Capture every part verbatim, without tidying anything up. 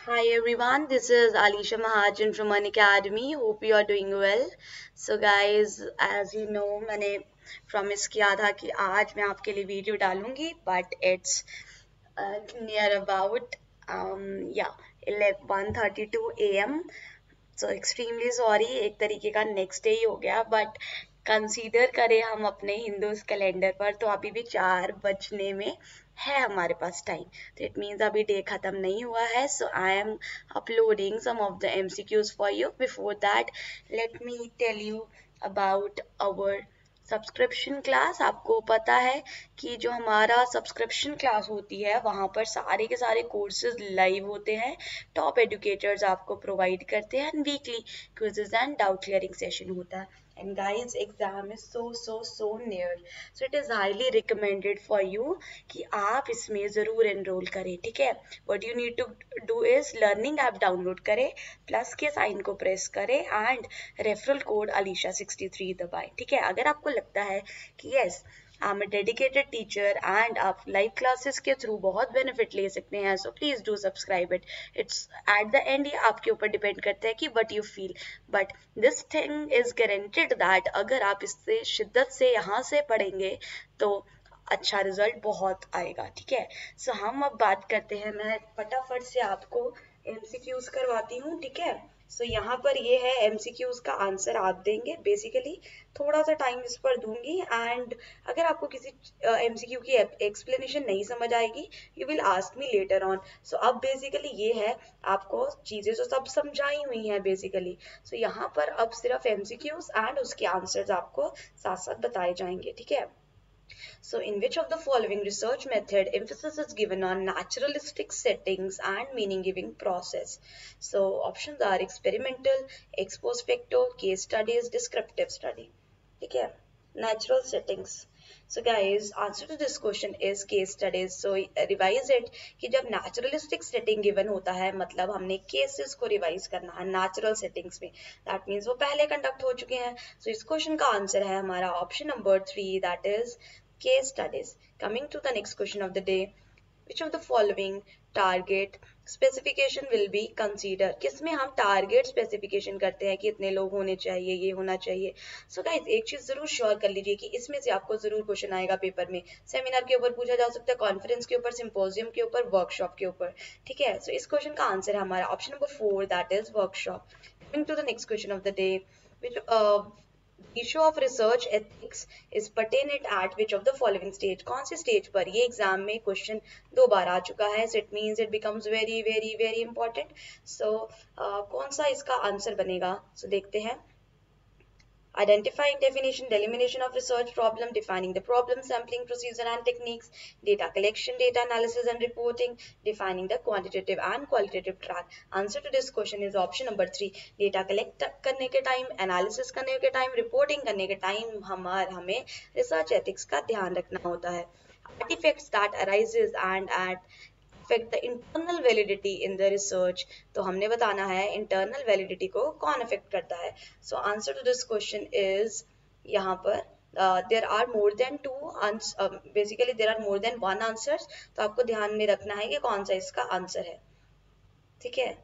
Hi everyone, this is Alisha Mahajan from An Academy. Hope you are doing well. So guys, as you know, मैंने promise किया था कि आज मैं आपके लिए वीडियो डालूंगी, but it's uh, near about um yeah one thirty-two a m so extremely sorry, एक तरीके का नेक्स्ट डे ही हो गया, बट कंसीडर करें हम अपने हिंदूज कैलेंडर पर तो अभी भी चार बजने में है हमारे पास टाइम, तो इट मीन्स अभी डे खत्म नहीं हुआ है. So I am uploading some of the MCQs for you. Before that let me tell you about our subscription class. आपको पता है कि जो हमारा सब्सक्रिप्शन क्लास होती है वहाँ पर सारे के सारे कोर्सेज लाइव होते हैं, टॉप एडुकेटर्स आपको प्रोवाइड करते हैं, and weekly quizzes and doubt clearing session होता है. And guys, exam is so so so near, so it is highly recommended for you कि आप इसमें ज़रूर एनरोल करें. ठीक है, what you need to do is learning app download करें, प्लस के साइन को प्रेस करें and referral code Alisha sixty three दबाएं. ठीक है, अगर आपको लगता है कि yes I am a dedicated teacher and आप लाइव क्लासेस के थ्रू बहुत बेनिफिट ले सकते हैं, so please do subscribe it. It's at the end ये आपके ऊपर डिपेंड करता है कि what you feel, but this thing is guaranteed that अगर आप इससे शिद्दत से यहाँ से पढ़ेंगे तो अच्छा रिजल्ट बहुत आएगा. ठीक है, सो so, हम अब बात करते हैं. मैं फटाफट से आपको एमसीक्यूज करवाती हूँ. ठीक है, सो so, यहाँ पर ये है एमसीक्यूज का आंसर आप देंगे. बेसिकली थोड़ा सा टाइम इस पर दूंगी, एंड अगर आपको किसी एमसीक्यू uh, की एक्सप्लेनेशन नहीं समझ आएगी, you will ask me later on. So अब बेसिकली ये है, आपको चीजें जो सब समझाई हुई हैं बेसिकली. सो so, यहाँ पर अब सिर्फ एमसीक्यूज एंड उसके आंसर्स आपको साथ साथ बताए जाएंगे. ठीक है, so in which of the following research method emphasis is given on naturalistic settings and meaning giving process? So options are experimental, ex post facto, case studies, descriptive study. ठीक है, natural settings. So guys, answer to this question is case studies. So revise it कि जब naturalistic setting given होता है मतलब हमने cases को revise करना है natural settings में. That means वो पहले conduct हो चुके हैं. So इस question का answer है हमारा option number three, that is case studies. Coming to the next question of the day, which of the following target specification will be considered? किसमें हम target specification करते हैं कि इतने लोग होने चाहिए, ये होना चाहिए. So guys, एक चीज जरूर श्योर कर लीजिए कि इसमें से आपको जरूर क्वेश्चन आएगा पेपर में. सेमिनार के ऊपर पूछा जा सकता है, कॉन्फ्रेंस के ऊपर, सिंपोजियम के ऊपर, वर्कशॉप के ऊपर. ठीक है, so इस क्वेश्चन का आंसर है हमारा option number four, that is workshop. Coming to the next question of the day, which uh, issue of research ethics is pertinent at which of the following stage? कौन से stage पर? ये exam में question दो बार आ चुका है, so it means it becomes very very very important. so uh, कौन सा इसका आंसर बनेगा? so देखते हैं. Identifying definition, delimitation of research problem, defining the problem, sampling procedure and techniques, data collection, data analysis and reporting, defining the quantitative and qualitative track. Answer to this question is option number three. Data collect करने के time, analysis करने के time, reporting करने के time हमार हमें research ethics का ध्यान रखना होता है. Artifacts that arises and at affect the internal validity in the research. तो हमने बताना है internal validity को कौन affect करता है. So answer to this question is यहाँ पर uh, there are more than two ans uh, basically there are more than one answers. तो आपको ध्यान में रखना है कि कौन सा इसका आंसर है. ठीक है,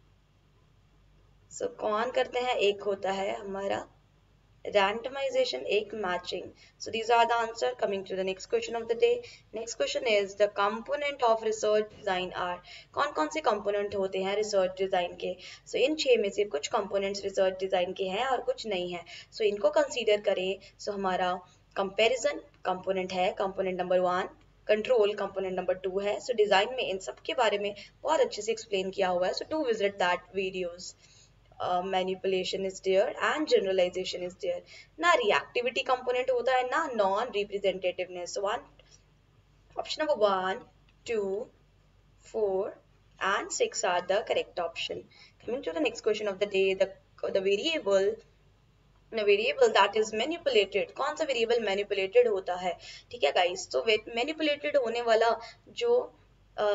so कौन करते हैं? एक होता है हमारा randomization, एक matching. So these are the answer. Coming to the next question of the day. Next question is the component of research design are. कौन कौन से component होते हैं research design के? So इन छह में से कुछ components research design के हैं और कुछ नहीं है. So इनको consider करें. So हमारा comparison component है, component number one. Control component number two है. सो so डिजाइन में इन सब के बारे में बहुत अच्छे से एक्सप्लेन किया हुआ है. So to visit that videos. Uh, manipulation is there and generalization is there. ना reactivity component होता है, ना non representativeness. So one option number one, two, four and six are the correct option. Coming to the next question of the day, the the variable the variable that is manipulated. कौन सा variable manipulated होता है? ठीक है guys, तो manipulated होने वाला जो uh,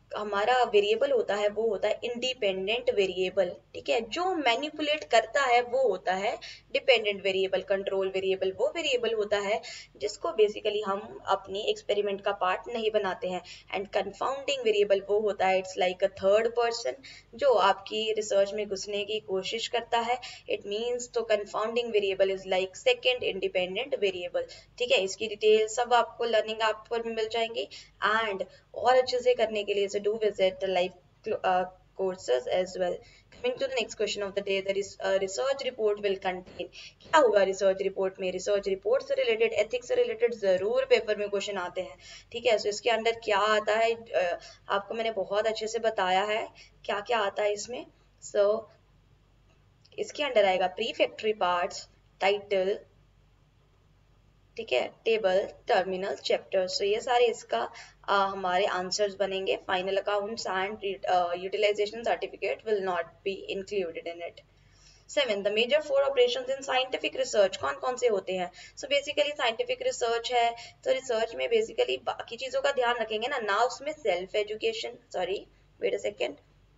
हमारा वेरिएबल होता है वो होता है इंडिपेंडेंट वेरिएबल, ठीक है। जो मैनिपुलेट करता है वो होता है डिपेंडेंट वेरिएबल, कंट्रोल वेरिएबल वो वेरिएबल होता है जिसको बेसिकली हम अपनी एक्सपेरिमेंट का पार्ट नहीं बनाते हैं। एंड कंफाउंडिंग वेरिएबल वो होता है, it's like a third person जो आपकी रिसर्च में घुसने की कोशिश करता है। इट मीन्स तो confounding variable is like second independent variable, ठीक है। इसकी डिटेल सब आपको लर्निंग ऐप पर मिल जाएंगी। एंड और अच्छे से करने के लिए do visit the live uh, courses as well. Coming to the next question of the day, there is a research report will contain, क्या होगा रिसर्च रिपोर्ट में? रिसर्च रिपोर्ट से रिलेटेड, एथिक्स से रिलेटेड जरूर पेपर में question आते हैं, ठीक है। सो so, इसके अंदर क्या आता है, uh, आपको मैंने बहुत अच्छे से बताया है क्या क्या आता है इसमें। सो so, इसके अंदर आएगा प्री फैक्ट्री पार्ट्स, टाइटल, ठीक है, टेबल, टर्मिनल, चैप्टर। सो ये सारे इसका आ, हमारे आंसर्स बनेंगे। Final accounts and utilization certificate will not be included in it. Seven, the major four operations in scientific research कौन कौन से होते हैं? सो बेसिकली साइंटिफिक रिसर्च है तो रिसर्च में बेसिकली बाकी चीजों का ध्यान रखेंगे ना, ना उसमें self education, sorry wait a second,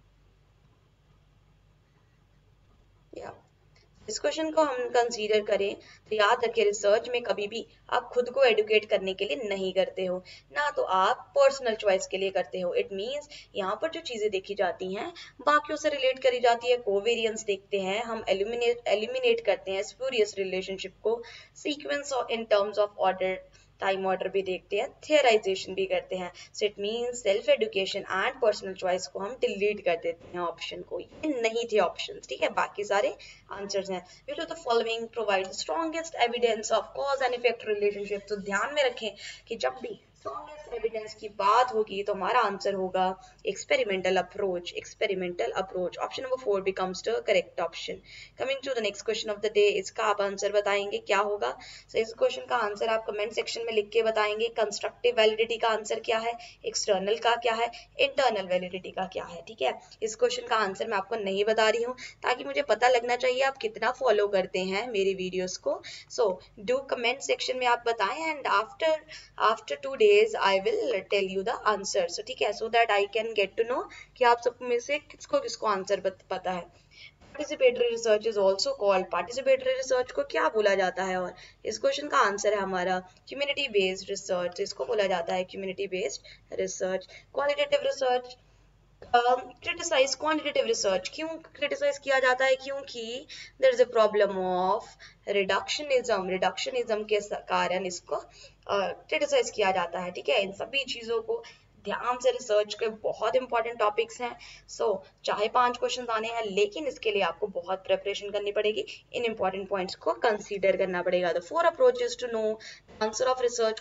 या इस क्वेश्चन को हम कंसीडर करें तो याद रखें रिसर्च में कभी भी आप खुद को एडुकेट करने के लिए नहीं करते हो, ना तो आप पर्सनल चॉइस के लिए करते हो। इट मींस यहाँ पर जो चीजें देखी जाती हैं बाकियों से रिलेट करी जाती है, कोवेरियंस देखते हैं हम, एलिमिनेट एलिमिनेट करते हैं स्पूरियस रिलेशनशिप को, sequence in terms of order, time order भी देखते हैं, थियराइजेशन भी करते हैं। So it means self education and personal choice को हम डिलीट कर देते हैं ऑप्शन को, ये नहीं थे ऑप्शंस, ठीक है। बाकी सारे आंसर्स हैं। Which of the following provide strongest evidence of cause and effect relationship? तो ध्यान में रखें कि जब भी स्ट्रॉन्गेस्ट एविडेंस की बात होगी तो हमारा आंसर होगा experimental approach, experimental approach. Option number four becomes the correct option. Coming to the next question of the day, इसका आप आंसर बताएंगे क्या होगा। सो so, इस क्वेश्चन का आंसर आप कमेंट सेक्शन में लिख के बताएंगे। कंस्ट्रक्टिव वैलिडिटी का आंसर क्या है, एक्सटर्नल का क्या है, इंटरनल वैलिडिटी का क्या है, ठीक है। इस क्वेश्चन का आंसर मैं आपको नहीं बता रही हूँ ताकि मुझे पता लगना चाहिए आप कितना फॉलो करते हैं मेरी वीडियोस को। सो डू कमेंट सेक्शन में आप बताएं and after after two days I will tell you the answer, so ठीक है, so that I can get to know कि आप सब में से किसको किसको आंसर पता है। Participatory research is also called, participatory research को क्या बोला जाता है? और इस क्वेश्चन का आंसर है हमारा कम्युनिटी बेस्ड रिसर्च, इसको बोला जाता है community based research. Qualitative research, criticize quantitative research क्यों क्रिटिसाइज किया जाता है? क्योंकि there is a problem of reductionism, reductionism के कारण इसको क्रिटिसाइज uh, किया जाता है, ठीक है। इन सभी चीजों को ध्यान से रिसर्च के बहुत इंपॉर्टेंट टॉपिक्स हैं। सो so, चाहे पांच क्वेश्चन आने हैं लेकिन इसके लिए आपको बहुत प्रिपरेशन करनी पड़ेगी, इन इंपॉर्टेंट पॉइंट्स को कंसीडर करना पड़ेगा। The four approaches to know answer of research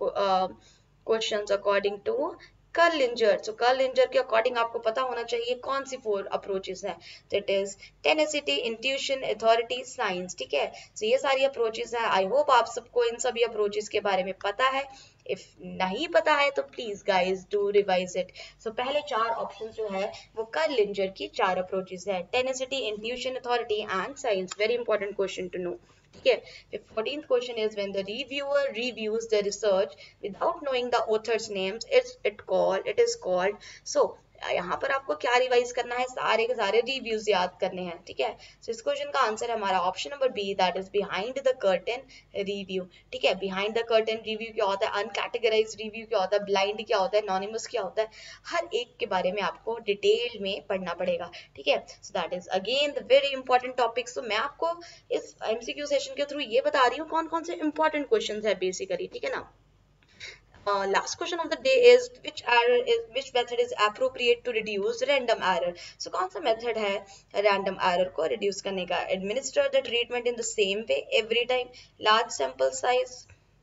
questions according to Kerlinger. So Kerlinger के अकॉर्डिंग आपको पता होना चाहिए कौन सी फोर अप्रोचेस हैं। तो it is tenacity, intuition, authority, science, ठीक है। सो so, ये सारी अप्रोचेस हैं। आई होप आप सबको इन सभी अप्रोचेस के बारे में पता है। इफ नहीं पता है तो please guys do revise it. So पहले चार ऑप्शन जो है वो कर्लिंजर की चार अप्रोचेस है, tenacity, intuition, authority and science. Very important question to know, ठीक है। fourteenth question is when the reviewer reviews the research without knowing the author's names, it's it called it is called so यहाँ पर आपको क्या revise करना है, सारे के सारे रिव्यूज याद करने हैं, ठीक है। सो इस क्वेश्चन का आंसर है हमारा option number B, that is behind the curtain review, ठीक है। बिहाइंड द कर्टन रिव्यू क्या होता है, अनकैटेगराइज्ड रिव्यू क्या होता है, ब्लाइंड क्या होता है, एनोनिमस क्या होता है, हर एक के बारे में आपको डिटेल में पढ़ना पड़ेगा, ठीक है। So that is again the very important topic. So मैं आपको इस एमसीक्यू सेशन के थ्रू ये बता रही हूँ कौन कौन से इंपॉर्टेंट क्वेश्चन है बेसिकली, ठीक है ना। Uh, last question of the day is which error is which method is appropriate to reduce random error? So कौन सा method है random error को reduce करने का? Administer the treatment in the same way every time, large sample size,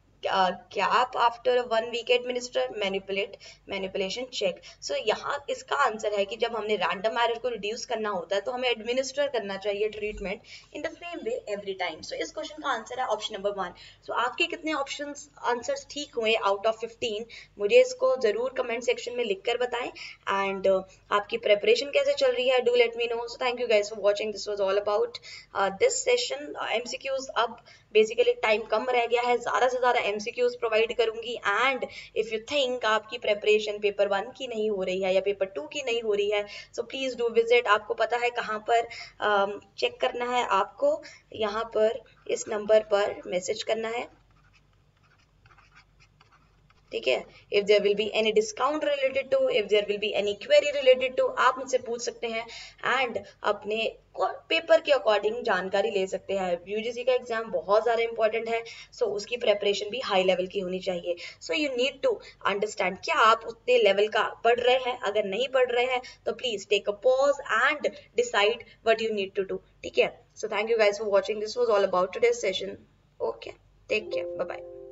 gap after one week administer, manipulate manipulation check. So यहाँ इसका answer है कि जब हमने random error को reduce करना होता है तो हमें administer करना चाहिए treatment in the same way every time. So इस क्वेश्चन का आंसर है ऑप्शन नंबर वन। सो आपके कितने ऑप्शंस आंसर्स ठीक हुए आउट ऑफ फिफ्टीन, मुझे इसको जरूर कमेंट सेक्शन में लिख कर बताएं। एंड uh, आपकी प्रेपरेशन कैसे चल रही है, do let me know. So thank you guys for watching, this was all about this session MCQs. अब बेसिकली टाइम कम रह गया है, ज़्यादा से ज़्यादा एमसीक्यूज प्रोवाइड करूंगी। एंड इफ़ यू थिंक आपकी प्रेपरेशन पेपर वन की नहीं हो रही है या पेपर टू की नहीं हो रही है, सो प्लीज़ डू विजिट। आपको पता है कहाँ पर चेक um, करना है, आपको यहाँ पर इस नंबर पर मैसेज करना है, ठीक है। If there will be any discount related to, if there will be any query related to, आप मुझसे पूछ सकते हैं एंड अपने पेपर के अकॉर्डिंग जानकारी ले सकते हैं। यूजीसी का एग्जाम बहुत ज़्यादा इंपॉर्टेंट है, सो so उसकी प्रेपरेशन भी हाई लेवल की होनी चाहिए। So you need to understand क्या आप उतने लेवल का पढ़ रहे हैं। अगर नहीं पढ़ रहे हैं तो please take a pause and decide what you need to do, ठीक है। So thank you guys for watching, this was all about today's session. Okay, take care, bye bye.